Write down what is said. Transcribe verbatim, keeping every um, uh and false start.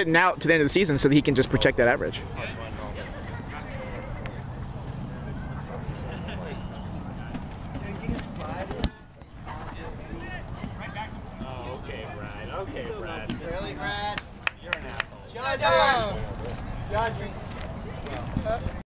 now to the end of the season so that he can just protect that average. Oh, okay, Brad. Okay, Brad. Really, Brad? You're an asshole. Judge! Judge!